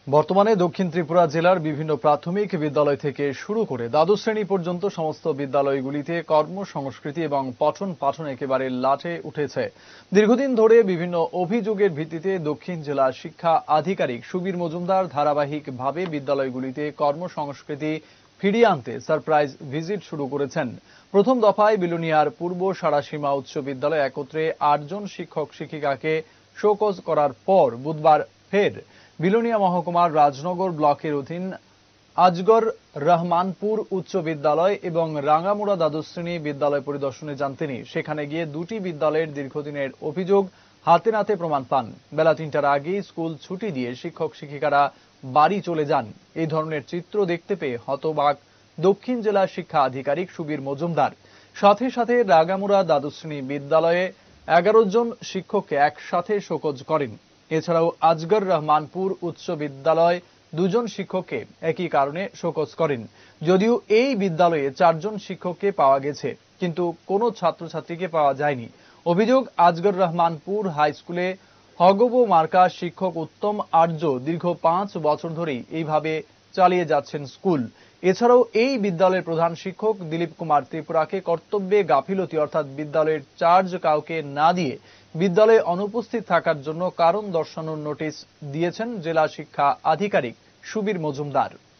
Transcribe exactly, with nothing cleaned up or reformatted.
বর্তমানে দক্ষিণ ত্রিপুরা জেলার বিভিন্ন প্রাথমিক বিদ্যালয় থেকে শুরু করে দ্বাদশ শ্রেণী পর্যন্ত সমস্ত বিদ্যালয়গুলিতে কর্মসংস্কৃতি এবং পঠন পাঠন একেবারে লাটে উঠেছে। দীর্ঘদিন ধরে বিভিন্ন অভিযোগের ভিত্তিতে দক্ষিণ জেলা শিক্ষা আধিকারিক সুবীর মজুমদার ধারাবাহিকভাবে বিদ্যালয়গুলিতে কর্মসংস্কৃতি ফিরিয়ে আনতে সারপ্রাইজ ভিজিট শুরু করেছেন। প্রথম দফায় বিলোনিয়ার পূর্ব সারাসীমা উচ্চ বিদ্যালয়ে একত্রে আটজন শিক্ষক শিক্ষিকাকে শোকজ করার পর বুধবার ফের বিলোনিয়া মহকুমার রাজনগর ব্লকের অধীন আজগর রহমানপুর উচ্চ বিদ্যালয় এবং রাঙ্গামুড়া দ্বাদশ শ্রেণী বিদ্যালয় পরিদর্শনে যান তিনি। সেখানে গিয়ে দুটি বিদ্যালয়ের দীর্ঘদিনের অভিযোগ হাতে নাতে প্রমাণ পান। বেলা তিনটার আগেই স্কুল ছুটি দিয়ে শিক্ষক শিক্ষিকারা বাড়ি চলে যান। এই ধরনের চিত্র দেখতে পেয়ে হতবাক দক্ষিণ জেলা শিক্ষা আধিকারিক সুবীর মজুমদার। সাথে সাথে রাঙ্গামুড়া দ্বাদশ শ্রেণী বিদ্যালয়ে এগারো জন শিক্ষককে একসাথে শোকজ করেন। এছাড়াও আজগর রহমানপুর উচ্চ বিদ্যালয় দুজন শিক্ষককে একই কারণে শোকজ করেন। যদিও এই বিদ্যালয়ে চারজন শিক্ষককে পাওয়া গেছে, কিন্তু কোনো ছাত্রছাত্রীকে পাওয়া যায়নি। অভিযোগ, আজগর রহমানপুর হাই স্কুলে হগব মার্কা শিক্ষক উত্তম আর্য দীর্ঘ পাঁচ বছর ধরেই এইভাবে চালিয়ে যাচ্ছেন স্কুল। এছাড়াও এই বিদ্যালয়ের প্রধান শিক্ষক দিলীপ কুমার ত্রিপুরাকে কর্তব্যে গাফিলতি অর্থাৎ বিদ্যালয়ের চার্জ কাউকে না দিয়ে বিদ্যালয়ে অনুপস্থিত থাকার জন্য কারণ দর্শানোর নোটিশ দিয়েছেন জেলা শিক্ষা আধিকারিক সুবীর মজুমদার।